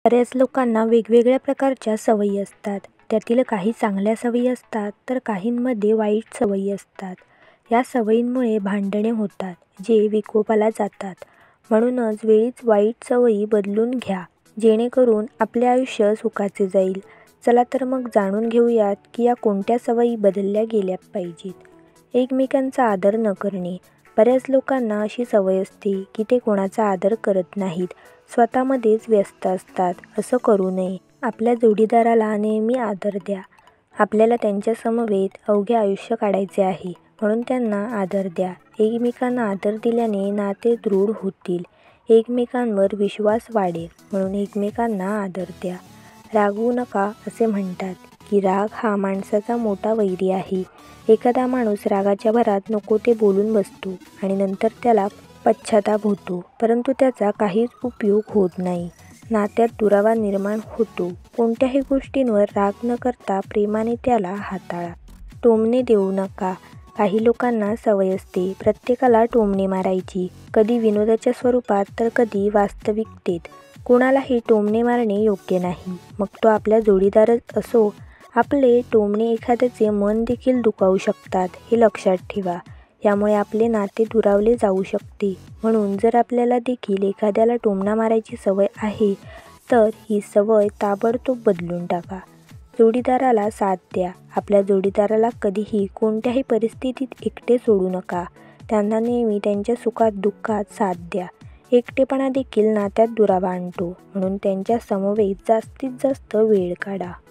बऱ्याच लोकांना वेगवेगळ्या प्रकारच्या सवयी असतात. त्यातील काही चांगल्या सवयी असतात तर काहींमध्ये वाईट सवयी असतात. या सवयींमुळे भांडणे होतात जे विकोपाला जातात. म्हणूनच वेळीच वाईट सवयी बदलून घ्या जेणेकरून आपले आयुष्य सुखाचे जाईल. चला तर मग जाणून घेऊयात की या कोणत्या सवयी बदलल्या गेल्या पाहिजेत. एकमेकांचा आदर न करणे. बऱ्याच लोकांना अशी सवय असते की ते कोणाचा आदर करत नाहीत, स्वतःमध्येच व्यस्त असतात. असं करू नये. आपल्या जोडीदाराला नेहमी आदर द्या. आपल्याला त्यांच्या समवेत अवघे आयुष्य काढायचे आहे, म्हणून त्यांना आदर द्या. एकमेकांना आदर दिल्याने नाते दृढ होतील, एकमेकांवर विश्वास वाढेल, म्हणून एकमेकांना आदर द्या. रागवू नका. असे म्हणतात की राग हा माणसाचा मोठा वैरी आहे. एखादा माणूस रागाच्या भरात नको ते बोलून बसतो आणि नंतर त्याला पश्चाताप होतो, परंतु त्याचा काहीच उपयोग होत नाही. नात्यात दुरावा निर्माण होतो. कोणत्याही गोष्टींवर राग न करता प्रेमाने त्याला हाताळा. टोमणे देऊ नका. काही लोकांना सवय असते प्रत्येकाला टोमणे मारायची, कधी विनोदाच्या स्वरूपात तर कधी वास्तविकतेत. कुणालाही टोमणे मारणे योग्य नाही, मग तो आपला जोडीदारच असो. आपले टोमणे एखाद्याचे मन देखील दुखावू शकतात, हे लक्षात ठेवा. यामुळे आपले नाते दुरावले जाऊ शकते. म्हणून जर आपल्याला देखील एखाद्याला टोमणा मारायची सवय आहे तर ही सवय ताबडतोब बदलून टाका. जोडीदाराला साथ द्या. आपल्या जोडीदाराला कधीही कोणत्याही परिस्थितीत एकटे सोडू नका. त्यांना नेहमी त्यांच्या सुखात दुःखात साथ द्या. एकटेपणा देखील नात्यात दुरावा आणतो, म्हणून त्यांच्या समवेत जास्तीत जास्त वेळ काढा.